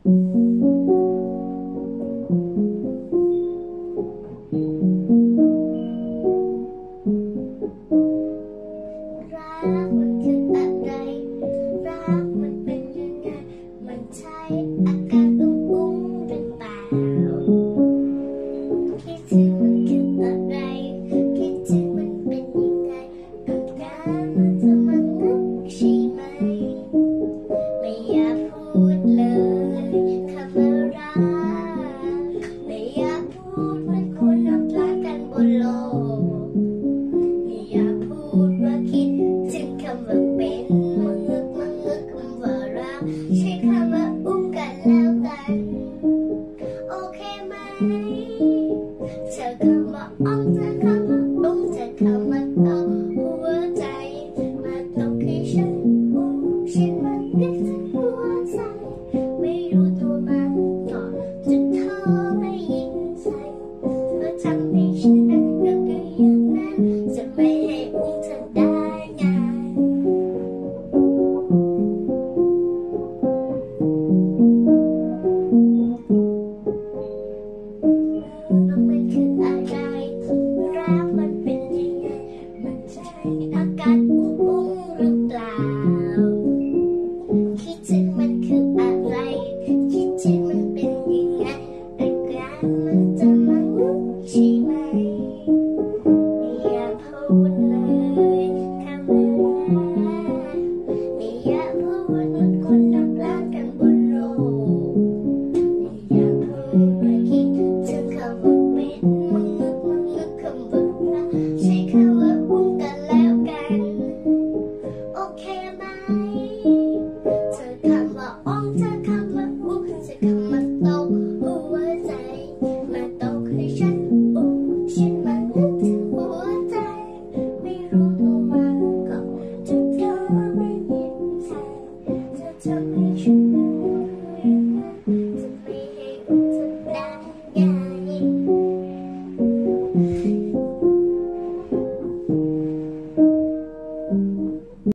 มันคืออะไรรักมันเป็นยังไงมันใช่อาการอุ้งหรือเปล่าคิดถึงมันคืออะไรคิดถึงมันเป็นยังไงอาการมันจะมันนึกใช่ไหมไม่อยากพูดเลยคำว่ารักไม่อยากพูดมันคนนับรักกันบนโลกไม่อยากพูดว่าคิดถึงคำว่าเป็นมันนึกคำว่ารักใช้คำว่าอุ้มกันแล้วกันโอเคไหมเธอคำว่าอ้อมเธอคำว่าอุ้มเธอคำว่าตบหัวใจมาตบให้ฉันอุ้มฉันมันนึกถึงหัวใจไม่รู้ตัวมันก็จะโทรไปยิงใส่เธอทำให้ฉันนั้นก็อย่างนั้นจะไม่ให้อุ้มเธอได้ไงแล้วมันคืออะไรรักมันเป็นยังไงมันใช่อาการอุ้งหรือเปล่าคิดถึงมันคืออะไรคิดถึงมันเป็นยังไงอาการมันจะมันนึกใช่ไหมไม่อยากพูดเลยคำว่ารักไม่อยากพูดมันคนนับล้านกันบนโลกไม่อยากพูดว่าคิดถึงคำว่าเป็นมันนึกคำว่ารักใช้คำว่าอุ้มกันแล้วกันโอเคไหมเธอคำว่าอ้อมเธอคำว่าอุ้มเธอคำว่าตบหัวใจมาตบให้ฉันอุ้มฉันมันนึกถึงหัวใจไม่รู้ตัวมันก็จะเธอไม่ยินใจจะทำให้